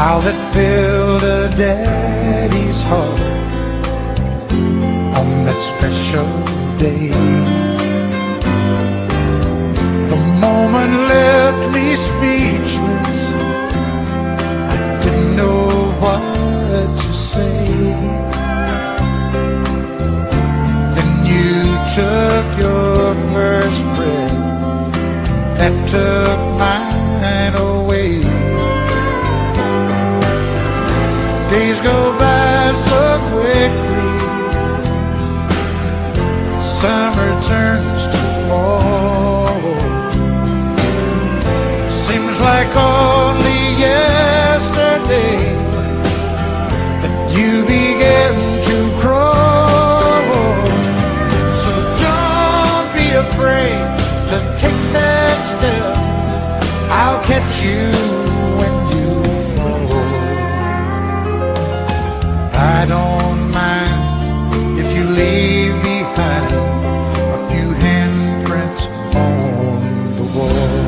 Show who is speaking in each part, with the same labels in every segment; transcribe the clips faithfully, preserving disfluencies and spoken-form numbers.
Speaker 1: How that filled a daddy's heart on that special day. The moment left me speechless. I didn't know what to say. Then you took your first breath, that took mine away. Days go by so quickly, summer turns to fall. Seems like only yesterday that you began to crawl. So don't be afraid to take that step. I'll catch you when you fall. I don't mind if you leave behind a few handprints on the wall.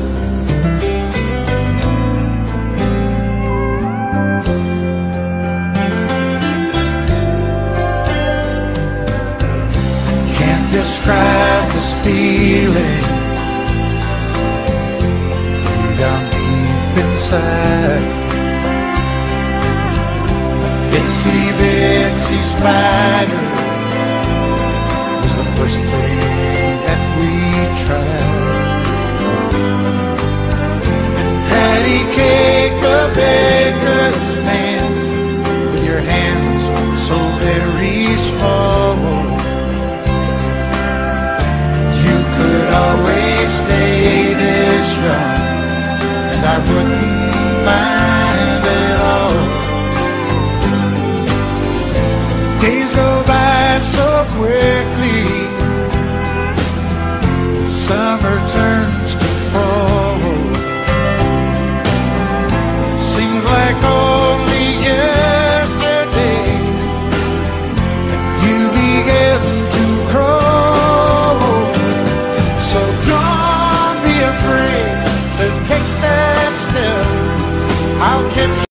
Speaker 1: I can't describe this feeling way down deep inside. Itsy bitsy spider was the first thing that we tried. Patty cake, a baker's man, with your hands so very small. You could always stay this young, and I wouldn't mind at all. Days go by so quickly, summer turns to fall. Seems like only yesterday that you began to crawl. So don't be afraid to take that step. I'll catch